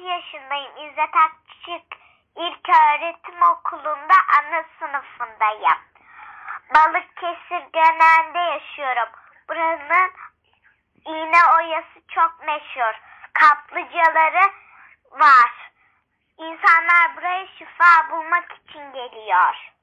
yaşındayım. İzzet Akçık İlköğretim Okulu'nda ana sınıfındayım. Balıkesir Gönen'de yaşıyorum. Buranın iğne oyası çok meşhur. Kaplıcaları var. İnsanlar buraya şifa bulmak için geliyor.